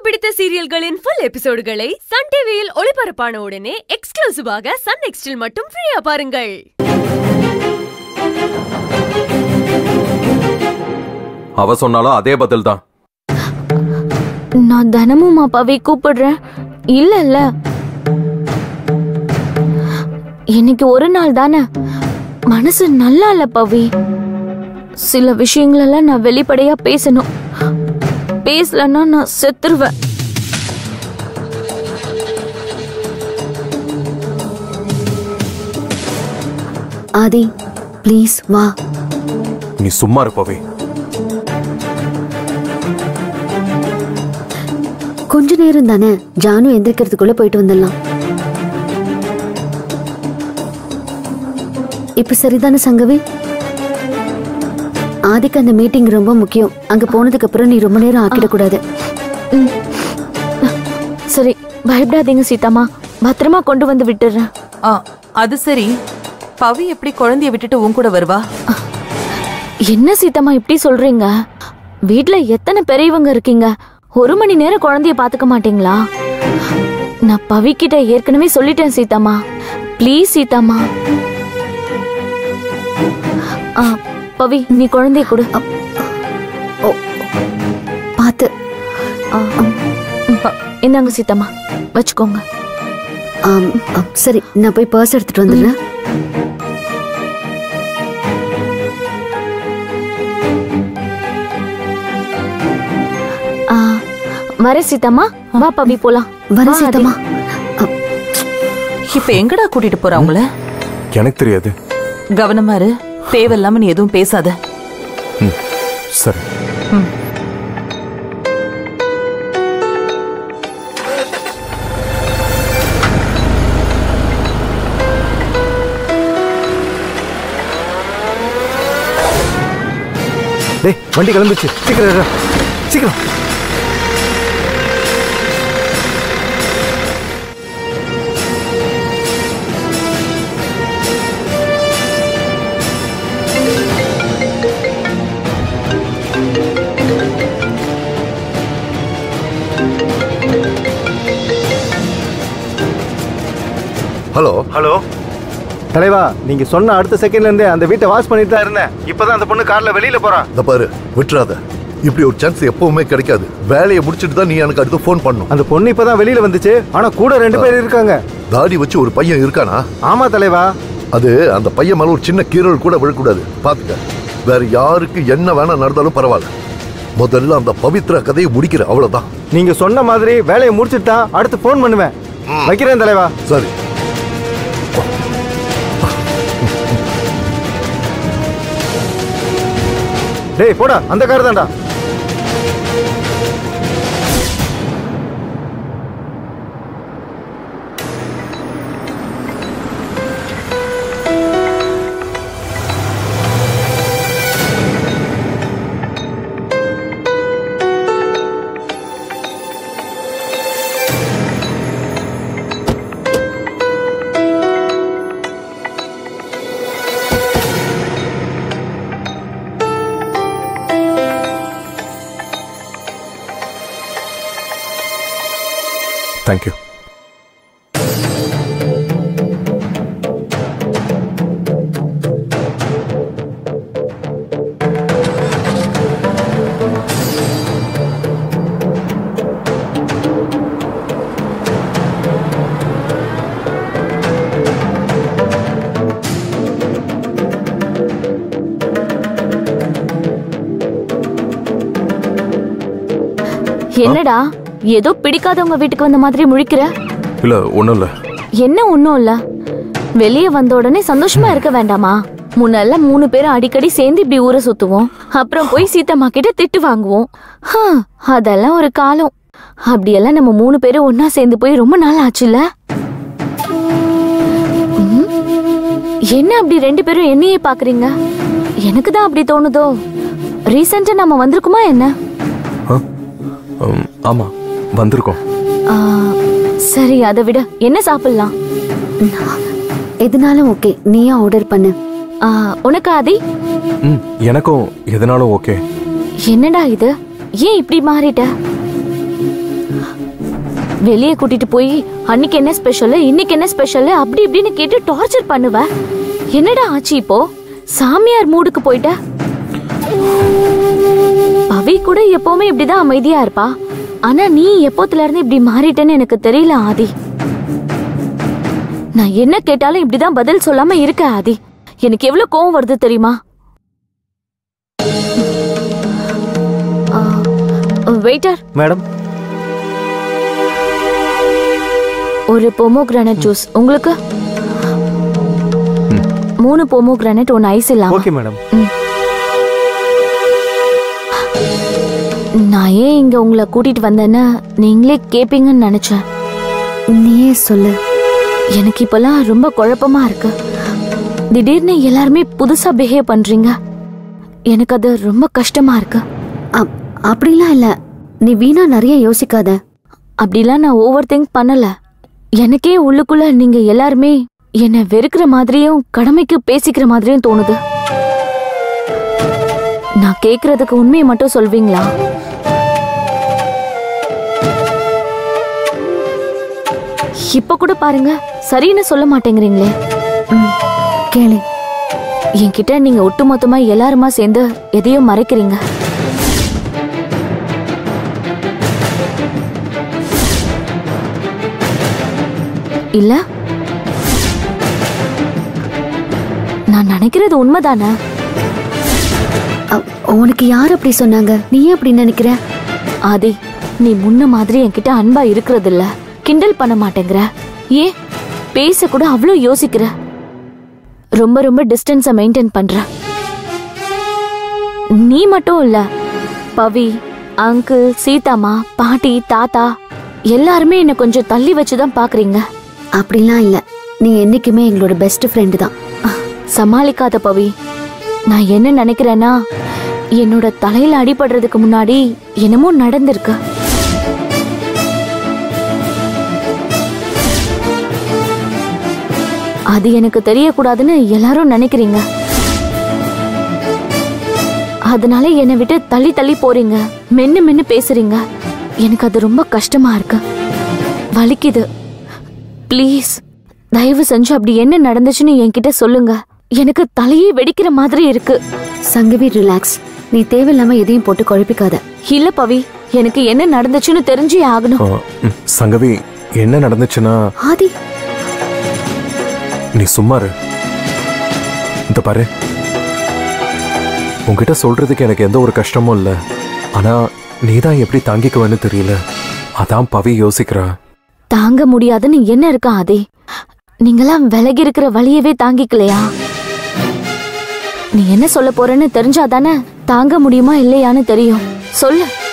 பிடித்த சீரியல்களின் full எபிசோடுகளை Sun டிவியில் ஒளிபரப்பான உடனே எக்ஸ்க்ளூசிவாக சன் நெக்ஸ்டில் மட்டும் ஃப்ரீயா பாருங்கள். அவ சொன்னாலும் அதே பதில் தான். நான் தினமும் அப்பாவை கூப்பிடுறேன். இல்ல இன்னைக்கு ஒரு நாள் தானே, மனசு நல்லா இல்ல பவி. சில விஷயங்களெல்லாம் நான் வெளிப்படையா பேசணும். பேசலன்னா நான் செத்துருவேன். ஆதி ப்ளீஸ் வா. நீ சும்மா இருப்பவே. கொஞ்ச நேரம் தானே, ஜானு எந்திரிக்கிறதுக்குள்ள போயிட்டு வந்துடலாம். இப்ப சரிதானே சங்கவி? ஆதிக்கு அந்த மீட்டிங் ரொம்ப முக்கியம். அங்க போனதுக்கு அப்புறம் நீ ரொம்ப நேரம் ஆக்கிடக்கூடாது. சரி, பயப்படாதீங்க சீதாமா, பத்திரமா கொண்டு வந்து விட்டுறேன். அது சரி, பவி எப்படி குழந்தைய விட்டுட்டு உன் கூட வருவா? என்ன சீதாமா இப்படி சொல்றீங்க? வீட்டுல எத்தனை பெரியவங்க இருக்கீங்க, ஒரு மணி நேரம் குழந்தைய பாத்துக்க மாட்டீங்களா? நான் பவி கிட்ட ஏற்கனவே சொல்லிட்டேன் சீதாமா. ப்ளீஸ் சீதாமா. பவி, நீ குழந்தைய கொடு. பாத்து. இந்தாங்க சீதாமா, வச்சுக்கோங்க. சரி, நான் போய் பர்ஸ் எடுத்துட்டு வந்துடுறேன். வர சீதாமா. வா பவி போலாம். வர சீதாமா. இப்ப எங்கடா கூட்டிட்டு போற அவங்கள? எனக்கு தெரியாது. கவனமா இரு, தேவையில்லாம நீ எதுவும் பேசாத. சரி. டேய், வண்டி கிளம்பிச்சு. சீக்கிரம் சீக்கிரம். ஹலோ ஹலோ தலைவா, நீங்க சொன்ன அடுத்த செகண்ட்ல இருந்தே அந்த வீட்டை வாஷ் பண்ணிட்டு தான் இருந்தேன். இப்பதான் அந்த பொண்ணு கார்ல வெளியில போறா. இந்த பாரு, விட்டுறாத. இப்படி ஒரு சான்ஸ் எப்பவுமே கிடைக்காது. வேலையை முடிச்சிட்டு தான் நீ எனக்கு அடுத்து ஃபோன் பண்ணும். அந்த பொண்ணு இப்பதான் வெளியில வந்துச்சு, ஆனா கூட 2 பேர் இருக்காங்க. தாடி வச்சு ஒரு பையன் இருக்கானா? ஆமா தலைவா. அது அந்த பையன் மேல ஒரு சின்ன கீரல் கூட விழக்கூடாது, பாத்துக்க. வேற யாருக்கு என்ன வேணா நடந்தாலும் பரவாயில்ல. முதல்ல அந்த பவித்ரா கதையை முடிக்கிற, அவ்வளவுதான். நீங்க சொன்ன மாதிரி வேலையை முடிச்சிட்டு தான் அடுத்து ஃபோன் பண்ணுவேன். வைக்கிறேன் தலைவா. சரி. டேய் போடா, அந்த கார் தான்டா. தேங்க்யூ. என்னடா ஏதோ பிடிக்காதவங்க வீட்டுக்கு வந்த மாதிரி முழிக்கிற? இல்ல, ஒண்ணும் இல்ல. என்ன ஒண்ணும் இல்ல? வெளியே வந்த உடனே சந்தோஷமா இருக்க வேண்டாமா? முன்னெல்லாம் 3 பேரும் அடிக்கடி சேர்ந்து இப்படி ஊரை சுத்துவோம். அப்புறம் போய் சீத்தம்மா கிட்ட திட்டு வாங்குவோம். அதெல்லாம் ஒரு காலம். அப்படியெல்லாம் நம்ம 3 பேரும் ஒன்னா சேர்ந்து போய் ரொம்ப நாள் ஆச்சுல்ல? என்ன அப்படி 2 பேரும் என்னையே பாக்குறீங்க? எனக்கு தான் அப்படி தோணுதோ. ரீசெண்டா நம்ம வந்திருக்குமா என்ன? ஆமா, வந்திருக்கோம். சரி, அதை விட என்ன சாப்பிடலாம்? எதுனாலும் ஓகே, நீயே ஆர்டர் பண்ணு. உனக்கு ஆதி? எனக்கும் எதனாலும் ஓகே. என்னடா இது, ஏன் இப்படி மாறிட்ட? வெளியே கூட்டிட்டு போய் அன்னைக்கு என்ன ஸ்பெஷல், இன்னைக்கு என்ன ஸ்பெஷல் அப்படி இப்படின்னு கேட்டு டார்ச்சர் பண்ணுவ. என்னடா ஆச்சு இப்போ? சாமியார் மூடுக்கு போயிட்ட? பவி கூட எப்பவுமே இப்படிதான் அமைதியா இருப்பா. ஆனா நீ எப்போத்துல இருந்து இப்படி மாறிட்டேன்னு எனக்கு தெரியல ஆதி. நான் என்ன கேட்டாலும் இப்படிதான் பதில் சொல்லாம இருக்க ஆதி. எனக்கு எவ்வளவு கோவம் வருது தெரியுமா? வெயிட்டர் மேடம், ஒரு பொமோகிரானட் ஜூஸ் உங்களுக்கு. 3 பொமோகிரானட் 1 ஐஸ் இல்லாம. Okay madam. நான் ஏன் இங்க உங்களை கூட்டிட்டு வந்தேன்னு நீங்களே கேப்பீங்கன்னு நினைச்சேன். நீயே சொல்லு. எனக்கு இப்பெல்லாம் ரொம்ப குழப்பமா இருக்கு. திடீர்னு எல்லாருமே புதுசா பிஹேவ் பண்றீங்க. எனக்கு அது ரொம்ப கஷ்டமா இருக்கு. அப்படிலாம் இல்ல, நீ வீணா நிறைய யோசிக்காத. அப்படிலாம் நான் ஓவர் திங்க் பண்ணல. எனக்கே உள்ளுக்குள்ள நீங்க எல்லாருமே என்ன வெறுக்கிற மாதிரியும் கடமைக்கு பேசிக்கிற மாதிரியும் தோணுது. நான் கேக்குறதுக்கு உண்மையை மட்டும் சொல்வீங்களா? இப்ப கூட பாருங்க, சரின்னு சொல்ல மாட்டேங்கிறீங்களே. கேளு. என்கிட்ட நீங்க ஒட்டுமொத்தமா எல்லாருமா சேர்ந்து எதையோ மறைக்கிறீங்க. இல்ல, நான் நினைக்கிறது உண்மைதானே? உனக்கு யார் அப்படி சொன்னாங்க? நீ அப்படி நினைக்கிற? ஆதி, நீ முன்ன மாதிரி என்கிட்ட அன்பா இருக்கிறது இல்ல. கிண்டல் பண்ண மாட்டேங்கிற. ஏன் பேச கூட அவ்வளவு யோசிக்கிற. ரொம்ப ரொம்ப டிஸ்டன்ஸ மெயின்டைன் பண்ற. நீ மட்டும் இல்ல, பவி, அங்கிள், சீதாமா, பாட்டி, தாத்தா எல்லாருமே என்ன கொஞ்சம் தள்ளி வச்சுதான் பாக்குறீங்க. அப்படிலாம் இல்ல, நீ என்னைக்குமே எங்களோட பெஸ்ட் ஃப்ரெண்டு தான். சமாளிக்காத பவி. நான் என்ன நினைக்கிறேன்னா, என்னோட தலையில அடிபடுறதுக்கு முன்னாடி என்னமோ நடந்திருக்கு. அது எனக்கு தெரியக்கூடாதுன்னு எல்லாரும் நினைக்கிறீங்க. அதனால என்னை விட்டு தள்ளி தள்ளி போறீங்க, மென்னு மென்னு பேசுறீங்க. எனக்கு அது ரொம்ப கஷ்டமா இருக்கு, வலிக்குது. ப்ளீஸ் தயவு செஞ்சு அப்படி என்ன நடந்துச்சுன்னு என்கிட்ட சொல்லுங்க. எனக்கு தலையே வெடிக்கிற மாதிரி இருக்கு. சங்கவி, ரிலாக்ஸ். நீ தேவையில்லாம எதையும் போட்டு குழப்பிக்காத. இல்ல பவி, எனக்கு என்ன நடந்துச்சுன்னு தெரிஞ்சே ஆகணும். சங்கவி, என்ன நடந்துச்சுன்னா? ஆதி, நீ சும்மா இரு. இந்த பாரு, உன்கிட்ட சொல்றதுக்கு எனக்கு எந்த ஒரு கஷ்டமும் இல்ல. ஆனா நீதான் எப்படி தாங்கிக்குவேன்னு தெரியல. அதான் பவி யோசிக்கிறா. தாங்க முடியாதுன்னு என்ன இருக்கா ஆதி? நீங்களாம் விலகி இருக்கிற வழியவே தாங்கிக்கலையா? நீ என்ன சொல்ல போறேன்னு தெரிஞ்சாதானே தாங்க முடியுமா இல்லையான்னு தெரியும். சொல்லு.